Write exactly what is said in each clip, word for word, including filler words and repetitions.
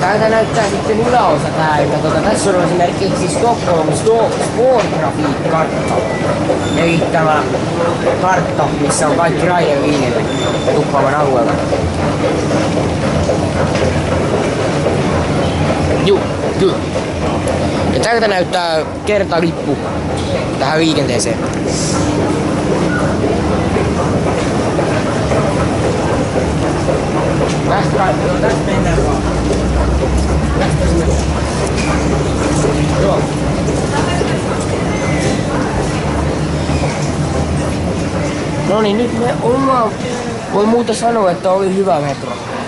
Täältä näyttää sitten yläosa täältä. Tota, tässä on esimerkiksi Stockholm Spårtrafikkartta. Eli tämä kartta, missä on kaikki raideliikenne Tukholman alueella. Juu, kyllä. Ja täältä näyttää kertalippu tähän liikenteeseen. Tästä kaikki on, tästä mennään vaan. Tästä mennään. Joo. No niin, nyt me ollaan... Voi muuta sanoa, että oli hyvä metro.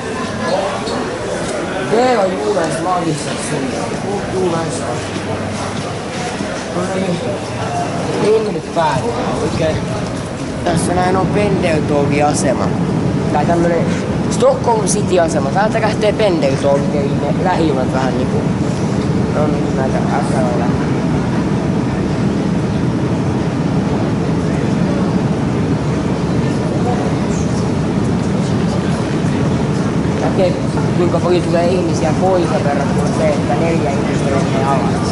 Täällä on Juulais Magissa. Juulais. No niin. Niin nyt päällä. Oikein. Tässä näin on Pendeltåg-asema. Tai tämmönen Stockholm City-asema. Täältä lähtee Pendeltåg, eli ne lähijunat vähän niinku. No niin, näitä asemalla. Näkee kuinka paljon tulee ihmisiä pois verrattuna se, että neljä ihmistä menee alas.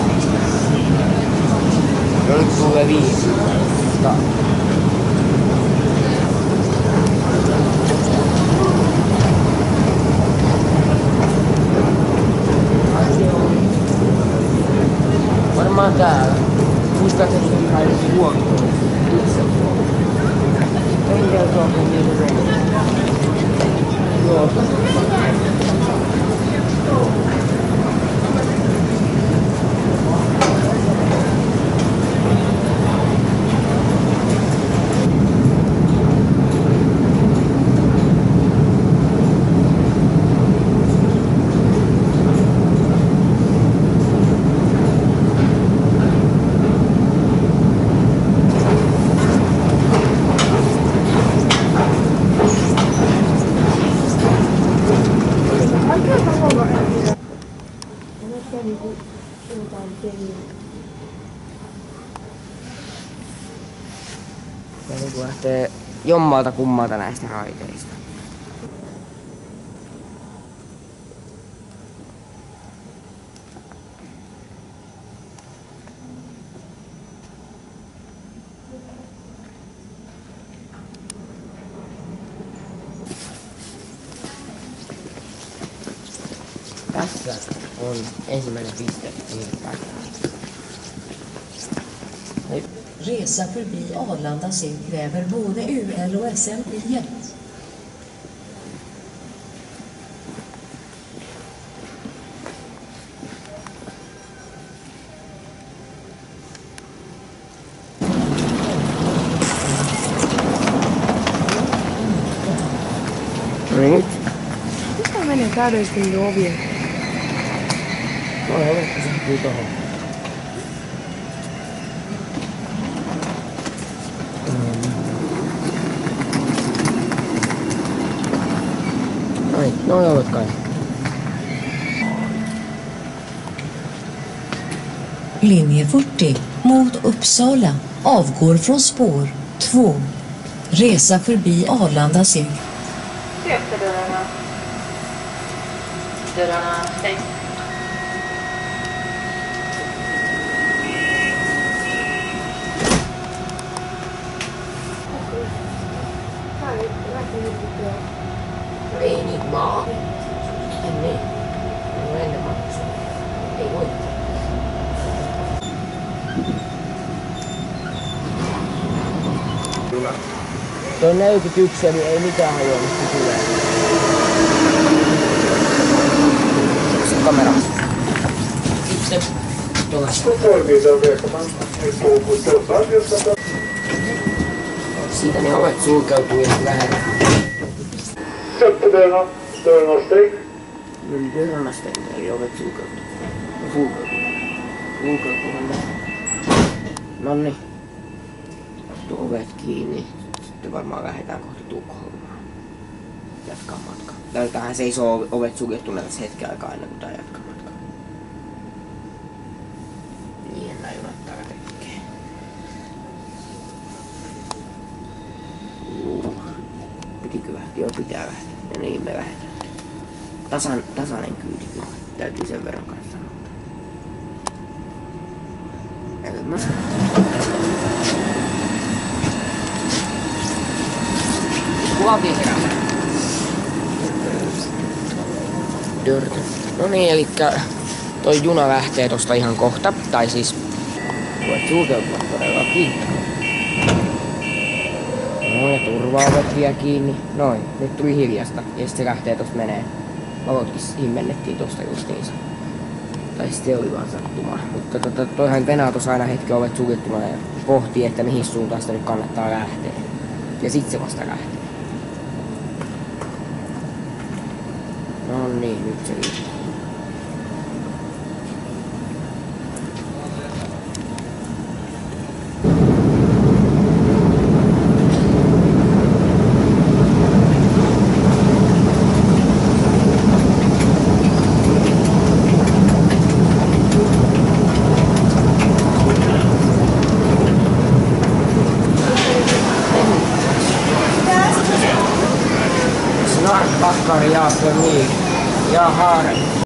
No nyt tulee viisi. Mutta varmaan täällä. Muistaakseni se ihan edes huomioon. Itse huomioon. Pendeltåg on niin hyvä. Joo. Ja nyt lähtee jommalta kummalta näistä raiteista. Tässä on ensimmäinen piste. Resa förbi Arlanda Syd kräver både U L och S M-biljett. Nyt. Mistä menee täydellisesti niitä ovia? No ei, se sattuu tohon. Noin, noin ovet kai. Linje fyrtio mot Uppsala avgår från spår två. Resa förbi Arlanda Syd. Öppna dörrarna. Dörrarna stäng. Ei niin maa. En niin. En ennen maksaa. Ei voi. Tuo neljäkymmentäyksi, niin ei mitään hajoamista tulee. Se kamera. Itse. Tuolla. Siitä ne ovet sulkeutuu ja lähdetään. Dörrarna, dörrarna stäng. Nyt dörrarna stängda, eli ovet sulkeutuu. No sulkeutuu. Sulkeutuuhan ne. Nonni. Tuo ovet kiinni. Sitten varmaan lähdetään kohta Tukholmaan. Jatkaa matkaa. Täältähän seisoo ovet suljettuneet tässä hetken aikaa ennen kuin tää jatkaa matkaa. Niin nää junat täällä tekee. Uh. Pitikö lähteä? Joo, pitää lähteä. Ja niin me lähdetään. Tasan, tasainen kyyti kyllä. Täytyy sen verran kanssa sanoa. Elämä. Kuvatiin herää. Dirt. No niin, elikkä toi juna lähtee tosta ihan kohta. Tai siis voit sulkeutua todellakin. No ja turvaovet vielä kiinni. Noin, nyt tuli hiljasta. Ja sit se lähtee tosta menee. Valotkin himmennettiin tosta justiinsa. Tai sitten oli vaan sattumaa. Mutta tota, toihan venää tossa aina hetken ovet suljettuna ja pohtii, että mihin suuntaan sitä nyt kannattaa lähteä. Ja sit se vasta lähtee. No niin, nyt se liikkuu. Snart backar jag förbi. Jag har